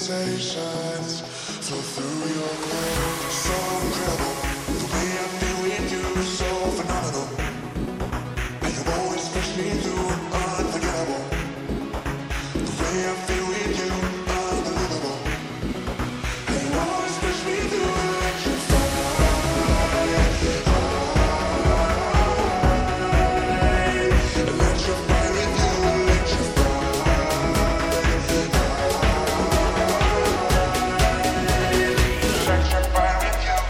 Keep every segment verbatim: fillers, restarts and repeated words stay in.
sensations flow through your brain. So incredible, the way I feel with you, so phenomenal. And you always push me through, unforgettable. The way I feel with you, unbelievable. And you always push me through, electrify. Electrify with you, electrify. Electrify with you.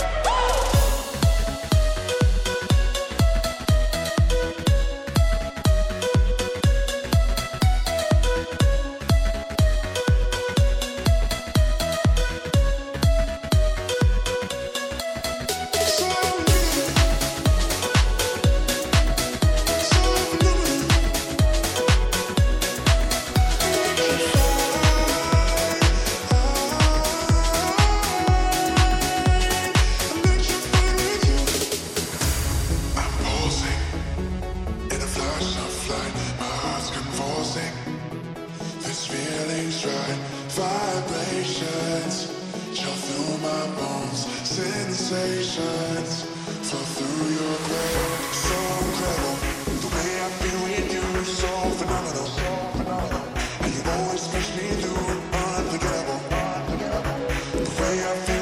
In a flash of light, my heart's convulsing. This feeling's right. Vibrations chill through my bones. Sensations flow through your brain. So incredible, the way I feel with you, so phenomenal. And you always push me through, unforgettable. The way I feel.